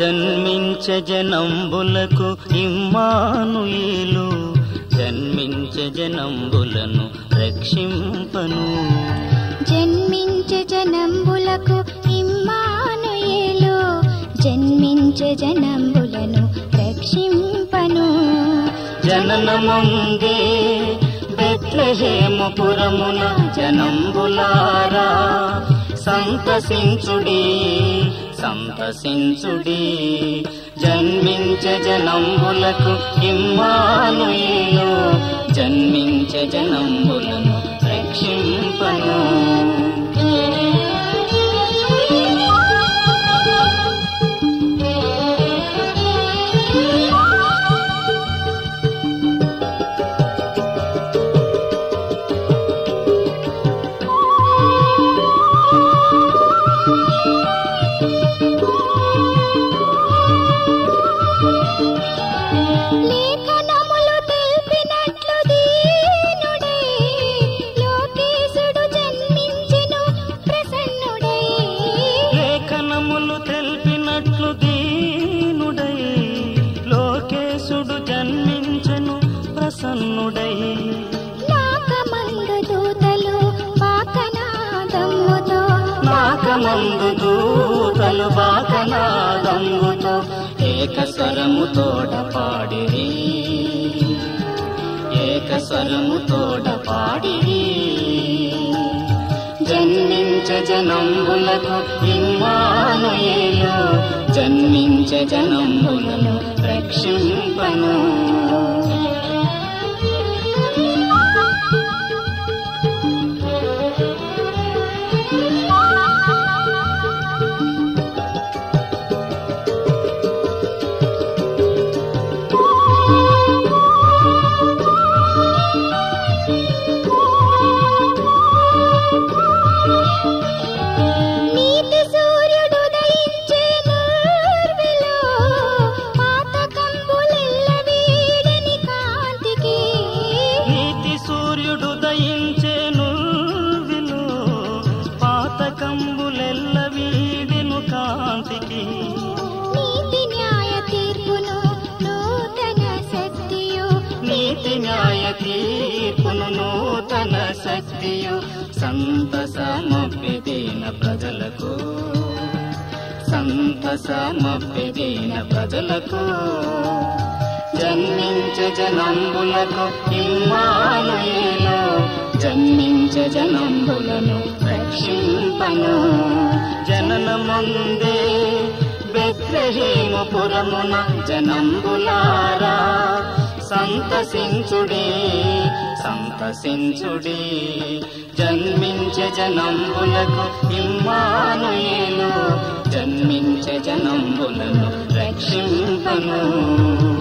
జన్మించే జనంబులకు ఇమ్మానుయేలు, జన్మించే జనంబులను రక్షింపను. జన్మించే జనంబులకు ఇమ్మానుయేలు, జన్మించే జనంబులను రక్షింపను. జననముందే బెత్లెహేముపురమున జనంబులారా సంతసించుడి సంతసించుడి. జన్మించే జనంబులకు ఇమ్మానుయేలు, జన్మించే జనంబులను రక్షింపను. లేఖనములు తెలిపినట్లు దీనుడై లోకేశుడు జన్మించెను ప్రసన్నుడై. లేఖనములు తెలిపినట్లు దీనుడై లోకేశుడు జన్మించెను ప్రసన్నుడై. నాకమందు దూతలు బాకనాదముతో, నాకమందు దూతలు బాకనాదముతో ఏకస్వరముతోడ పాడిరి, ఏకస్వరముతోడ పాడిరి. జన్మించే జనంబులకు ఇమ్మానుయేలు, జన్మించే జనంబులను రక్షింపను. నీతి సూర్యుడు ఉదయించే నూర్విలో, పాతకంబులెల్ల వీడని కాంతికి. నీతి సూర్యుడు దయించే నువ్విలో, పాతకంబులెల్ల వీడెను కాంతికి. నీతి న్యాయ తీర్పును నూతన శక్తియు, నీతి న్యాయ తీర్పును నూతన శక్తియు సంతసమప్పిదీన ప్రజలకు, సంతసమప్పిదీన ప్రజలకు. జన్మించే జనంబులకు ఇమ్మానుయేలు, జన్మించే జనంబులను రక్షింపను. జననముందే బెత్లెహేముపురమున జనంబులారా సంతసించుడి సంతసించుడి. జన్మించే జనంబులకు ఇమ్మానుయేలు, జన్మించే జనంబులను రక్షింపను.